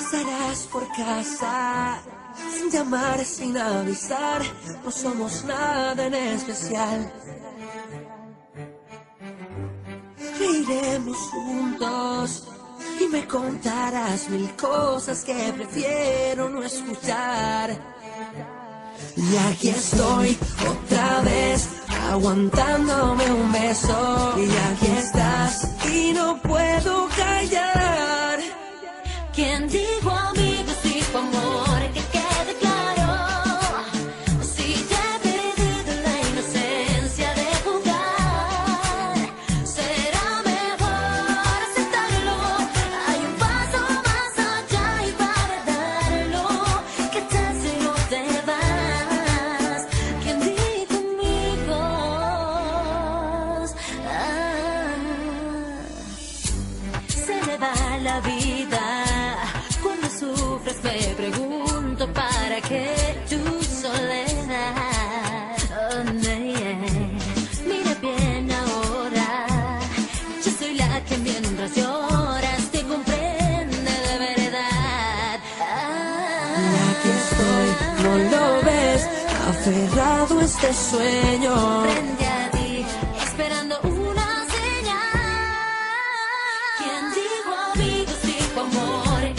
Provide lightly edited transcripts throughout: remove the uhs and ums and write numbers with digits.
Pasarás por casa, sin llamar, sin avisar, no somos nada en especial. Reiremos juntos y me contarás mil cosas que prefiero no escuchar. Y aquí estoy otra vez, aguantándome un beso. Y aquí estás y no puedo callar. ¿Quién dijo amigos, dijo amor? Que quede claro. Si ya he perdido la inocencia de jugar, será mejor aceptarlo. Hay un paso más allá y para darlo. ¿Qué tal si no te vas? ¿Quién dijo amigos? Se me va la vida. Cuando sufres me pregunto para qué tu soledad. Oh, no, yeah. Mira bien ahora, yo soy la que mientras lloras te comprende de verdad. Y aquí estoy, no lo ves, aferrado a este sueño. Frente a ti, esperando una señal. ¿Quién dijo amigos, dijo amor?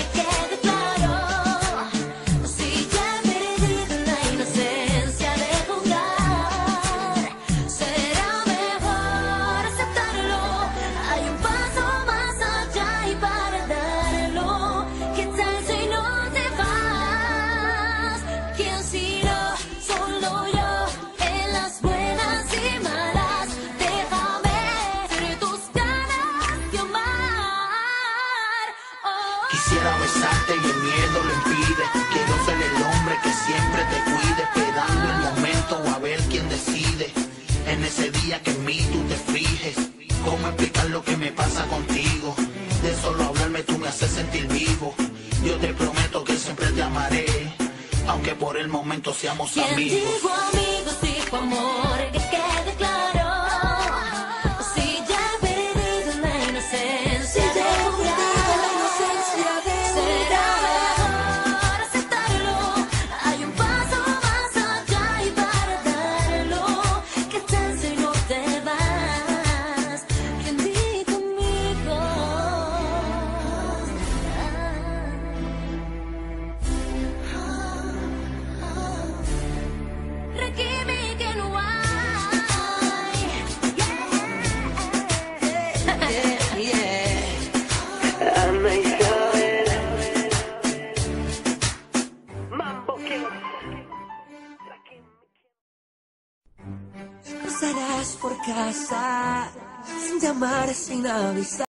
Quisiera besarte y el miedo lo impide. Quiero ser el hombre que siempre te cuide, esperando el momento o a ver quién decide. En ese día que en mí tú te fijes, ¿cómo explicar lo que me pasa contigo? De solo hablarme tú me haces sentir vivo. Yo te prometo que siempre te amaré, aunque por el momento seamos amigos. ¿Quién dijo amigos, dijo amor? Que quede claro. Si ya he perdido la inocencia de jugar, será mejor aceptarlo. Hay un paso más allá y para darlo. ¿Qué tal si no te vas? ¿Quién dijo amigos? Requime que no hay. Ana Isabel, Mambo King. Pasarás por casa, sin llamar, sin avisar.